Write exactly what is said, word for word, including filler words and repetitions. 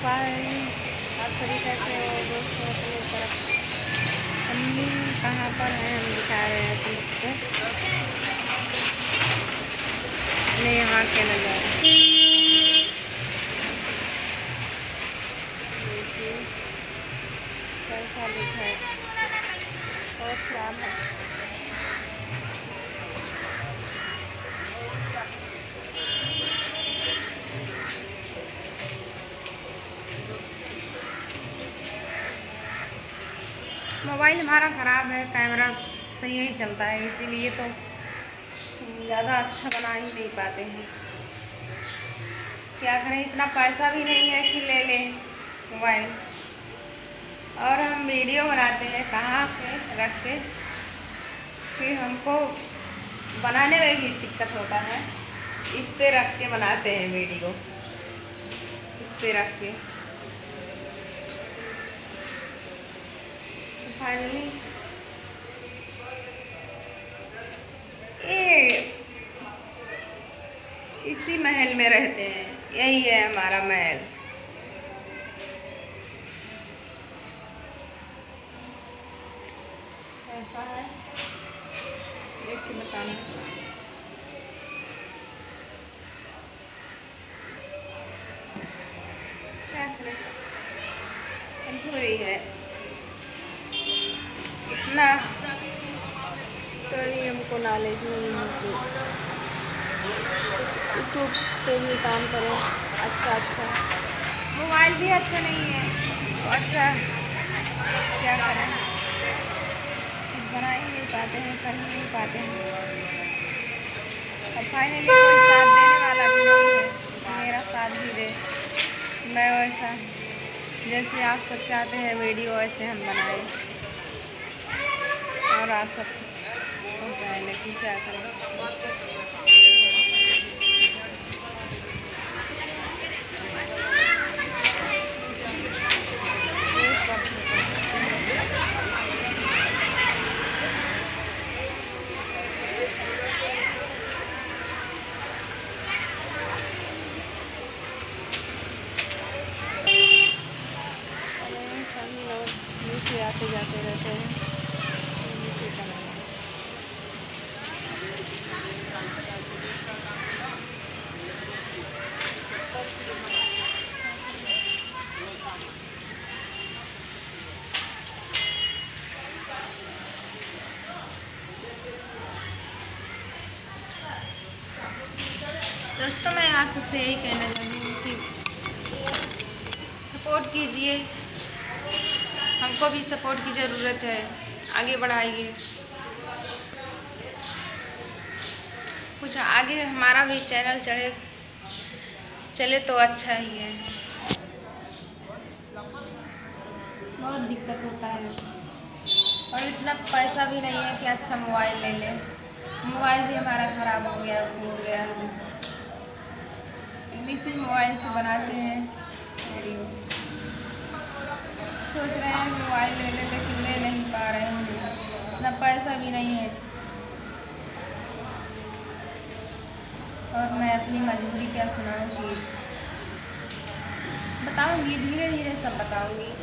भाई, आप सभी कैसे हो दोस्तों? अपने तरफ अम्मी कहाँ पर हैं हम दिखा रहे हैं तुमको अपने यहाँ के नज़ारे। देखिए कैसा लुक है, बहुत खराब है। मोबाइल हमारा ख़राब है, कैमरा सही नहीं चलता है, इसीलिए तो ज़्यादा अच्छा बना ही नहीं पाते हैं। क्या करें, इतना पैसा भी नहीं है कि ले लें मोबाइल, और हम वीडियो बनाते हैं कहाँ पे रख के, फिर हमको बनाने में भी दिक्कत होता है। इस पे रख के बनाते हैं वीडियो, इस पे रख के। फाइनली ये इसी महल में रहते हैं, यही है हमारा महल। ऐसा है, देख के बताना। क्या करें, मजबूरी है, इतना तो ही हमको नॉलेज नहीं है कि यूट्यूब पे भी काम करें। अच्छा अच्छा मोबाइल भी अच्छा नहीं है तो अच्छा क्या करें, बना ही नहीं पाते हैं, कर ही नहीं पाते हैं। अब फाइनली कोई साथ देने वाला भी नहीं है, मेरा साथ भी दे। मैं वैसा जैसे आप सब चाहते हैं वीडियो वैसे हम बनाए और आप सब हो जाए, लेकिन क्या करें। सभी लोग नीचे आते जाते रहते हैं, नीचे चला जाए। दोस्तों मैं आप सबसे यही कहना चाहती हूँ कि सपोर्ट कीजिए, हमको भी सपोर्ट की ज़रूरत है, आगे बढ़ाइए, कुछ आगे हमारा भी चैनल चढ़े चले तो अच्छा ही है। बहुत दिक्कत होता है और इतना पैसा भी नहीं है कि अच्छा मोबाइल ले लें। मोबाइल भी हमारा ख़राब हो गया, टूट गया है, इसी मोबाइल से बनाते हैं वीडियो। सोच रहे हैं मोबाइल ले लें लेकिन ले नहीं पा रहे हैं, इतना पैसा भी नहीं है। और मैं अपनी मजबूरी क्या सुनाऊंगी, बताऊंगी धीरे धीरे सब बताऊंगी।